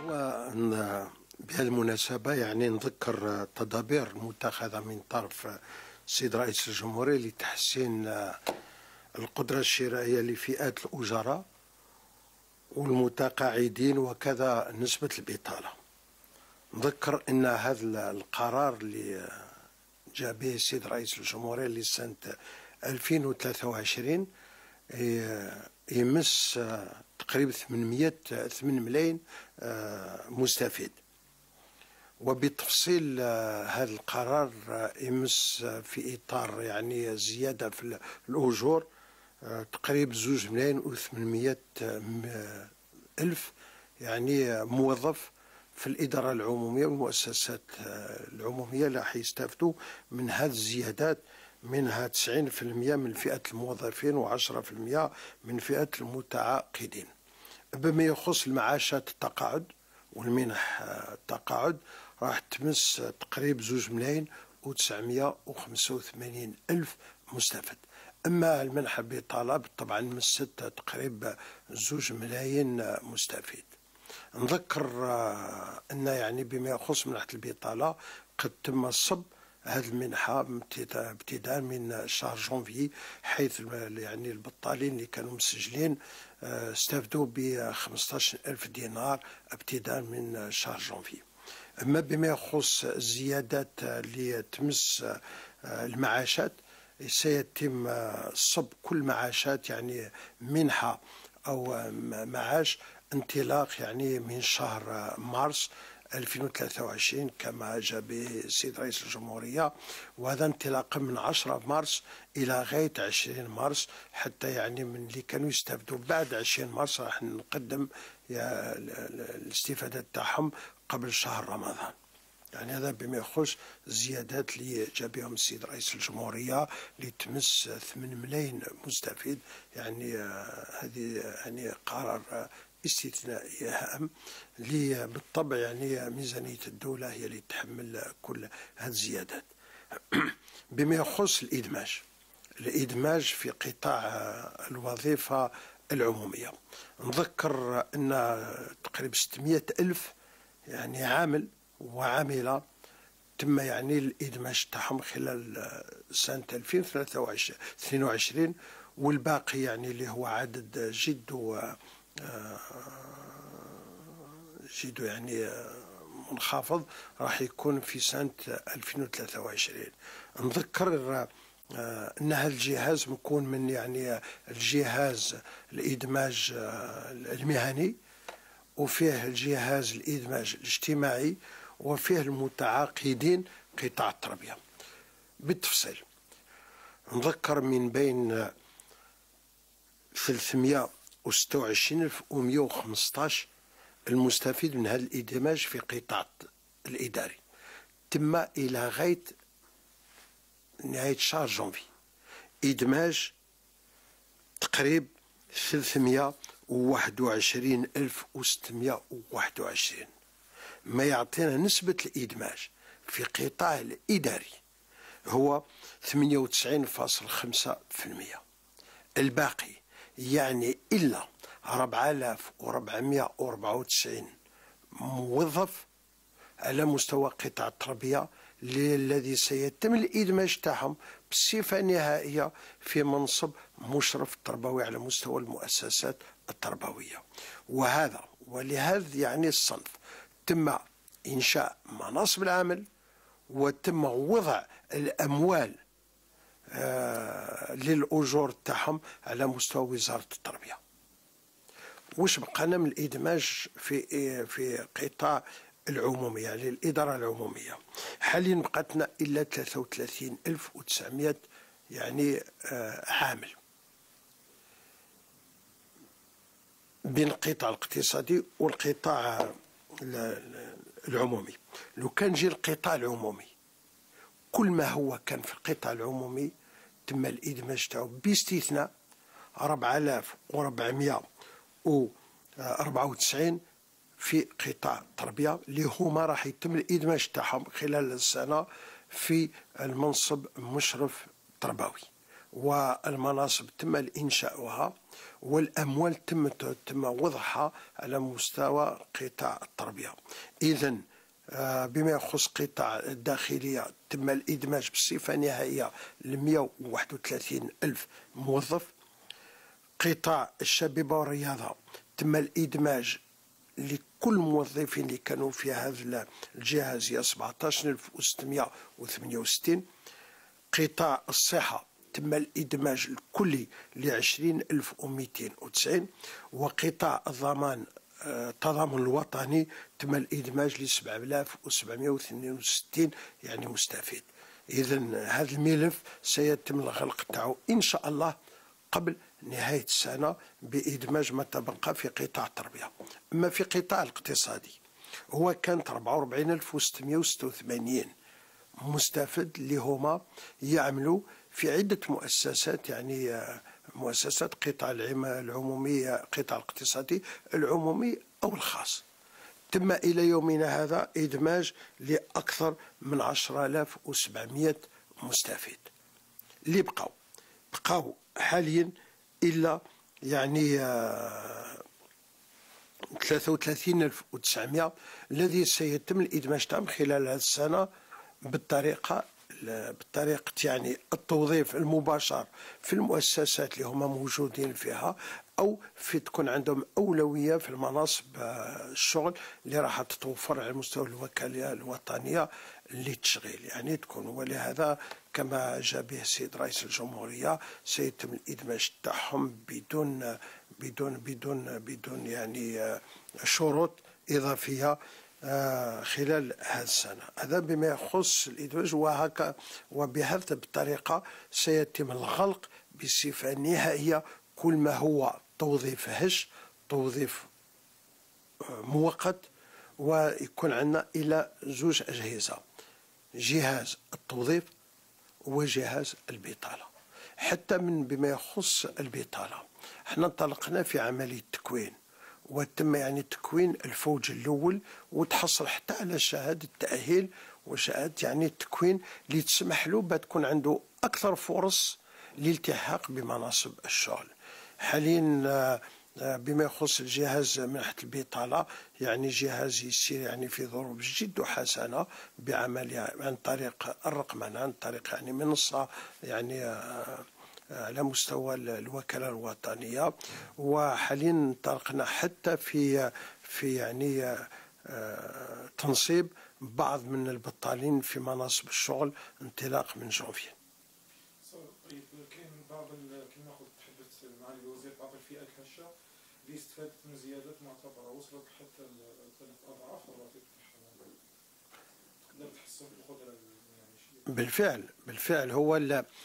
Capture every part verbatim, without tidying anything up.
بهذه المناسبة يعني نذكر التدابير المتخذة من طرف السيد رئيس الجمهورية لتحسين القدرة الشرائية لفئات الأجراء والمتقاعدين وكذا نسبة البطالة. نذكر أن هذا القرار اللي جاء به السيد رئيس الجمهورية لسنة ألفين وثلاثة وعشرين يمس تقريبا ثمانمئة ملايين مستفيد. وبتفصيل هذا القرار يمس في إطار يعني زيادة في الأجور تقريبا زوج ملايين وثمانمئة ألف يعني موظف في الإدارة العمومية والمؤسسات العمومية راح يستفدوا من هذه الزيادات، منها تسعين بالمئة من فئة الموظفين وعشرة بالمئة من فئة المتعاقدين. بما يخص المعاشات التقاعد والمنح التقاعد راح تمس تقريبا زوج ملايين وتسعمئة وخمسة وثمانين ألف مستفد. أما المنحة بطلب طبعا مست تقريبا زوج ملايين مستفيد. نذكر أن يعني بما يخص منحة البطالة قد تم صب هذه المنحة ابتداء من شهر جونفي، حيث يعني البطالين اللي كانوا مسجلين استفدوا ب خمسة عشر ألف دينار ابتداء من شهر جونفي. أما بما يخص الزيادات اللي تمس المعاشات سيتم صب كل معاشات يعني منحة أو معاش انطلاق يعني من شهر مارس ألفين وثلاثة وعشرين كما جاء به السيد رئيس الجمهورية، وهذا انطلاقا من عشرة مارس إلى غاية عشرين مارس، حتى يعني من اللي كانوا يستفدوا بعد عشرين مارس راح نقدم الاستفادة تاعهم قبل شهر رمضان. يعني هذا بما يخص الزيادات اللي جاء بهم السيد رئيس الجمهورية اللي تمس ثمانية ملايين مستفيد. يعني هذه يعني قرار استثنائي هام اللي بالطبع يعني ميزانية الدولة هي اللي تحمل كل هذه الزيادات. بما يخص الإدماج الإدماج في قطاع الوظيفة العمومية، نذكر أن تقريبا ستمئة ألف يعني عامل وعاملة تم يعني الإدماج تاعهم خلال سنة ألفين واثنين وعشرين، والباقي يعني اللي هو عدد جد جد يعني منخفض راح يكون في سنة ألفين وثلاثة وعشرين. نذكر أن هذا الجهاز مكون من يعني الجهاز الإدماج المهني، وفيه الجهاز الإدماج الاجتماعي، وفيه المتعاقدين قطاع التربية. بالتفصيل نذكر من بين ثلاثمئة وستة وعشرين ألف ومئة وخمسة عشر المستفيد من هذا الإدماج في قطاع الإداري تم إلى غاية نهاية شهر جونفي إدماج تقريب ثلاثمئة وواحد وعشرين ألف وستمئة وواحد وعشرين، ما يعطينا نسبة الإدماج في قطاع الإداري هو ثمانية وتسعين فاصلة خمسة بالمئة. الباقي يعني إلا أربعة آلاف وأربعمئة وأربعة وتسعين موظف على مستوى قطاع التربية الذي سيتم الإدماج تاعهم بصفة نهائية في منصب مشرف تربوي على مستوى المؤسسات التربوية. وهذا ولهذا يعني الصنف تم إنشاء مناصب العمل وتم وضع الأموال آه للأجور تاعهم على مستوى وزارة التربية. وش بقانا من الإدماج في في قطاع العمومي يعني الإدارة العمومية؟ حاليا بقاتنا إلا ثلاثة وثلاثين ألف وتسعمئة يعني آه عامل بين القطاع الاقتصادي والقطاع العمومي. لو كان جي القطاع العمومي كل ما هو كان في القطاع العمومي تم الإدماج تاعو باستثناء أربعة آلاف وأربعمئة وأربعة وتسعين في قطاع التربية اللي هما راح يتم الإدماج تاعهم خلال السنة في المنصب مشرف تربوي. والمناصب تم إنشاؤها، والأموال تم تم وضعها على مستوى قطاع التربية. إذن بما يخص قطاع الداخلية تم الإدماج بصفة نهائية ل مئة وواحد وثلاثين ألف موظف. قطاع الشبيبة والرياضة تم الإدماج لكل الموظفين اللي كانوا في هذا الجهاز هي سبعة عشر ألف وستمئة وثمانية وستين. قطاع الصحة تم الإدماج الكلي ل عشرين ألف ومئتين وتسعين. وقطاع الضمان التضامن الوطني تم الإدماج ل سبعة آلاف وسبعمئة واثنين وستين يعني مستفيد. إذن هذا الملف سيتم الغلق تاعو إن شاء الله قبل نهاية السنة بإدماج ما تبقى في قطاع التربية. أما في قطاع الاقتصادي هو كانت أربعة وأربعين ألف وستمئة وستة وثمانين مستفد اللي هما يعملوا في عدة مؤسسات، يعني مؤسسات قطاع العمومي، قطاع الاقتصادي العمومي أو الخاص. تم إلى يومنا هذا إدماج لأكثر من عشرة آلاف وسبعمئة مستفيد. اللي بقوا بقوا حاليا إلا يعني ثلاثة وثلاثين ألف وتسعمئة الذي سيتم الإدماج تاعهم خلال هذه السنة بالطريقة بطريقة يعني التوظيف المباشر في المؤسسات اللي هما موجودين فيها، أو في تكون عندهم أولوية في المناصب الشغل اللي راح تتوفر على مستوى الوكالة الوطنية للتشغيل يعني تكون. ولهذا كما جاء به السيد رئيس الجمهورية سيتم الإدماج تاعهم بدون بدون بدون بدون يعني شروط إضافية خلال هذه السنة. هذا بما يخص الإدماج، وهكا وبهذه الطريقة سيتم الغلق بصفة نهائية كل ما هو توظيف هش، توظيف مؤقت. ويكون عندنا إلى زوج أجهزة، جهاز التوظيف وجهاز البطالة. حتى من بما يخص البطالة احنا انطلقنا في عملية تكوين، وتم يعني تكوين الفوج الأول وتحصل حتى على شهادة تأهيل وشهادة يعني التكوين اللي تسمح له بتكون عنده أكثر فرص للالتحاق بمناصب الشغل. حاليا بما يخص الجهاز منحة البطالة يعني جهاز يسير يعني في ظروف جد حسنة بعمل عن طريق الرقمنة، عن طريق يعني منصة يعني على مستوى الوكالة الوطنية. وحاليا انطلقنا حتى في في يعني تنصيب بعض من البطالين في مناصب الشغل انطلاق من جانفي. طيب كاين بعض كما قلت تحدثت معالي الوزير بعض الفئات الهشه اللي استفادت من زيادات معتبره وصلت حتى ثلاث اضعاف الراتب تاعها. لا تحسن بالقدره يعني بالفعل بالفعل هو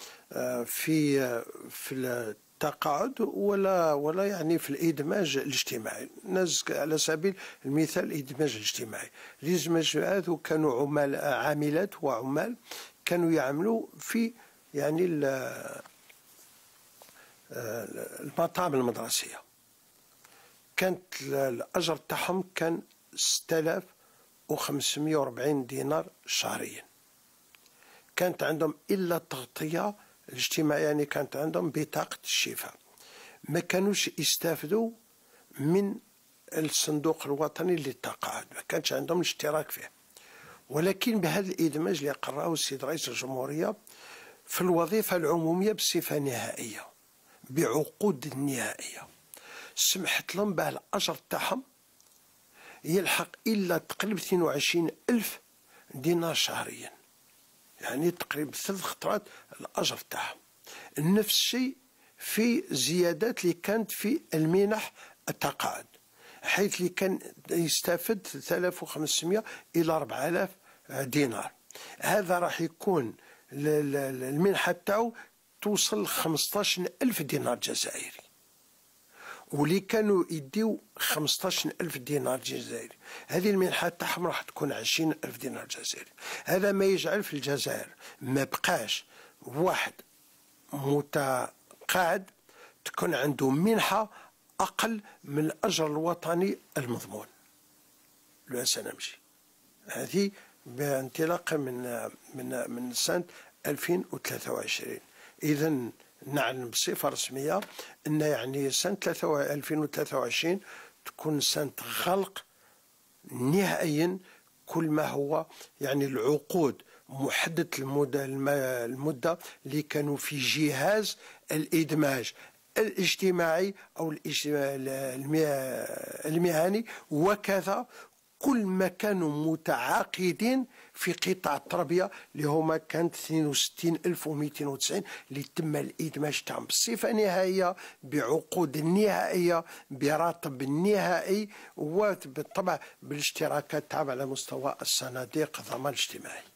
في في التقاعد ولا ولا يعني في الادماج الاجتماعي. الناس على سبيل المثال الادماج الاجتماعي الجماعات وكانوا عمال عاملات وعمال كانوا يعملوا في يعني المطاعم المدرسيه، كانت الاجر تاعهم كان ستة آلاف وخمسمئة وأربعين دينار شهريا. كانت عندهم الا التغطيه الاجتماعيه، يعني كانت عندهم بطاقه الشفاء، ما كانوش يستافدوا من الصندوق الوطني للتقاعد، ما كانش عندهم الاشتراك فيه. ولكن بهذا الادماج اللي قرره السيد رئيس الجمهوريه في الوظيفه العموميه بصفه نهائيه بعقود نهائيه، سمحت لهم بها الاجر تاعهم يلحق الا تقريبا اثنين وعشرين ألف دينار شهريا، يعني تقريبا ثلاث خطرات الاجر تاعهم. نفس الشيء في زيادات اللي كانت في المنح التقاعد، حيث اللي كان يستفد ثلاثة آلاف وخمسمئة الى أربعة آلاف دينار. هذا راح يكون المنحه تاعو توصل خمسطاش ألف دينار جزائري، واللي كانوا يديو خمسطاش ألف دينار جزائري هذه المنحة تاعهم راح تكون عشرين ألف دينار جزائري. هذا ما يجعل في الجزائر ما بقاش واحد متقاعد تكون عنده منحة أقل من الأجر الوطني المضمون لو سنمشي. هذه بانطلاق من من من سنة ألفين وثلاثة وعشرين. إذن نعلن بصفة رسمية أن يعني سنة ألفين وثلاثة وعشرين تكون سنة غلق نهائيا كل ما هو يعني العقود محددة المدة المدة اللي كانوا في جهاز الإدماج الاجتماعي أو المهني، وكذا كل ما كانوا متعاقدين في قطاع التربية اللي هما كانت اثنين وستين ألف ومئتين وتسعين اللي تم الإدماج تاعهم بصفة نهائية بعقود نهائية براتب نهائي، وبالطبع بالاشتراكات تاعهم على مستوى الصناديق الضمان الاجتماعي.